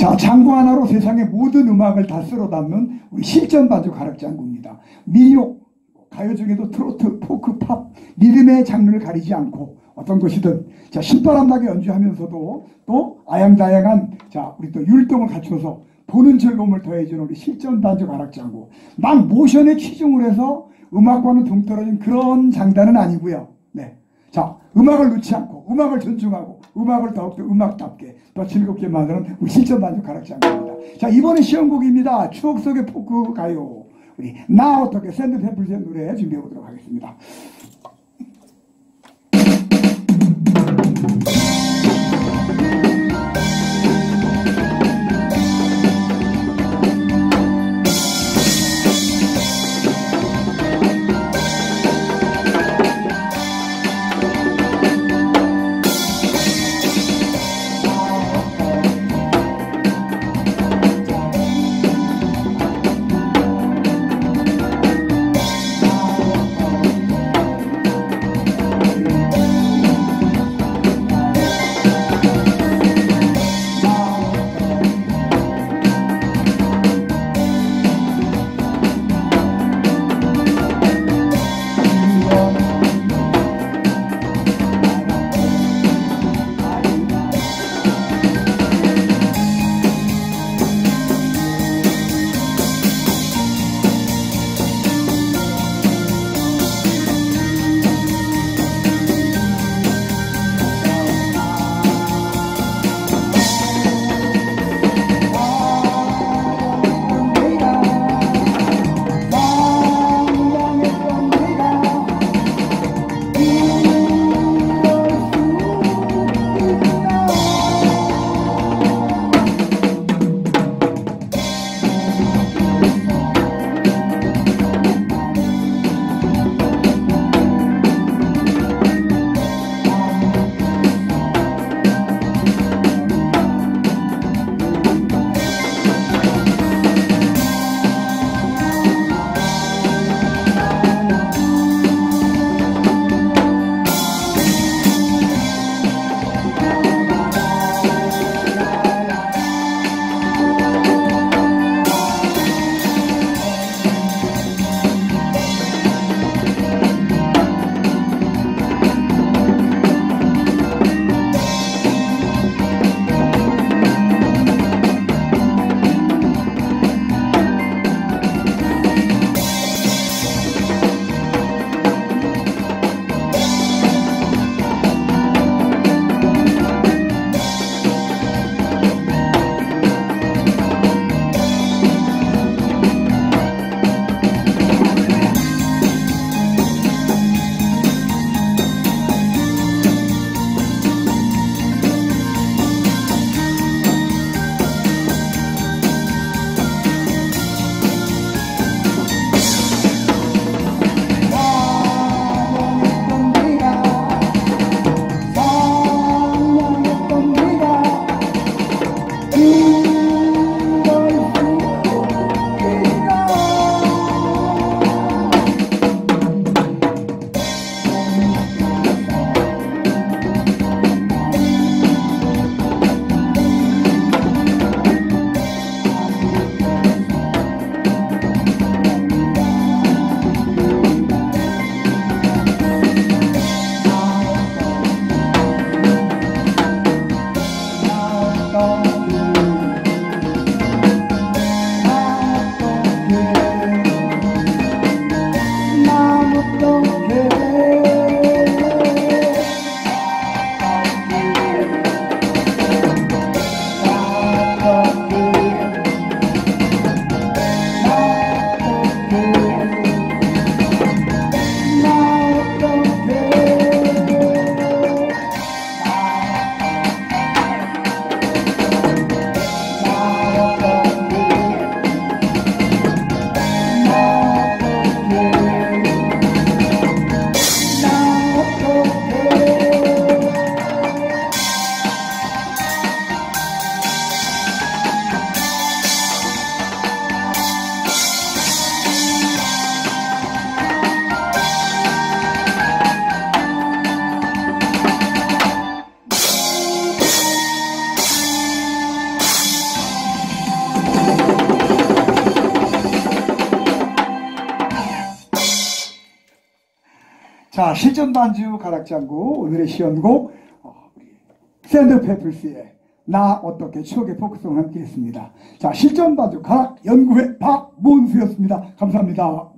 자, 장구 하나로 세상의 모든 음악을 다 쓸어 담는 우리 실전 반주 가락장구입니다. 민요, 가요 중에도 트로트, 포크, 팝, 리듬의 장르를 가리지 않고 어떤 것이든 자, 신바람나게 연주하면서도 또 아양다양한 자, 우리 또 율동을 갖춰서 보는 즐거움을 더해주는 우리 실전 반주 가락장구. 막 모션에 치중을 해서 음악과는 동떨어진 그런 장단은 아니고요. 네. 자, 음악을 놓지 않고 음악을 존중하고 음악을 더욱더 음악답게 더 즐겁게 만드는 우리 실전 반주 가락장구입니다. 자, 이번에 시험곡입니다. 추억 속의 포크 가요. 우리 나 어떻게 샌드페플스의 노래 준비해 보도록 하겠습니다. 자, 실전 반주 가락장구 오늘의 시연곡 샌드 페플스의 나 어떻게 추억의 포크송을 함께 했습니다. 자, 실전 반주 가락 연구회 박문수였습니다. 감사합니다.